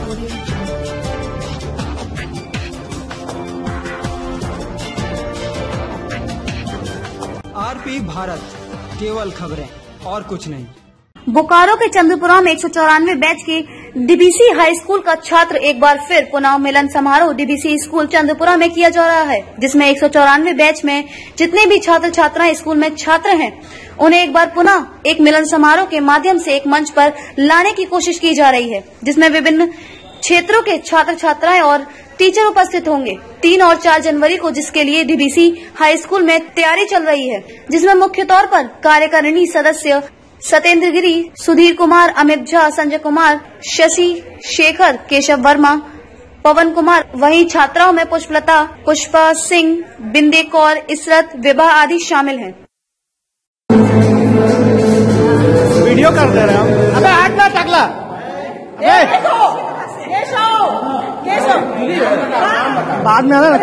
RP Bharat, केवल खबरें और कुछ नहीं। बोकारो के चंद्रपुरा में 194 बैच के डीबीसी हाई स्कूल का छात्र एक बार फिर पुनः मिलन समारोह डीबीसी स्कूल चंद्रपुरा में किया जा रहा है, जिसमें 194 बैच में जितने भी छात्र छात्राएं स्कूल में छात्र हैं, उन्हें एक बार पुनः एक मिलन समारोह के माध्यम से एक मंच पर लाने की कोशिश की जा रही है, जिसमें विभिन्न क्षेत्रों के छात्र छात्राएं और टीचर उपस्थित होंगे 3 और 4 जनवरी को, जिसके लिए डीबीसी हाई स्कूल में तैयारी चल रही है, जिसमें मुख्य तौर पर कार्यकारिणी सदस्य सत्येंद्र गिरी, सुधीर कुमार, अमित झा, संजय कुमार, शशि शेखर, केशव वर्मा, पवन कुमार, वहीं छात्राओं में पुष्पलता, पुष्पा सिंह, बिंदे कौर, इसरत, विवाह आदि शामिल हैं। वीडियो कर दे रहे हम। अबे हाथ ना टकला। बाद में आना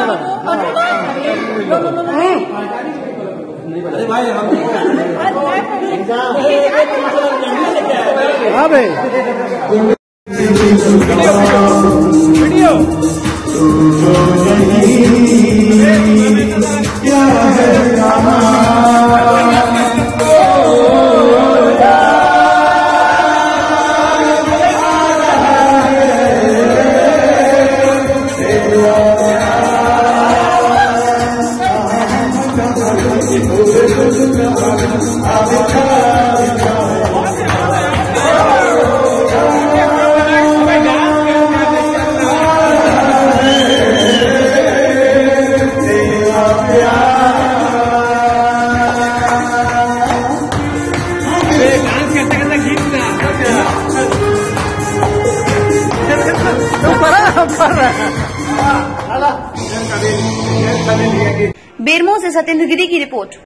हाँ भाई वीडियो क्या है बेरमो से सत्येंद्र गिरी की रिपोर्ट।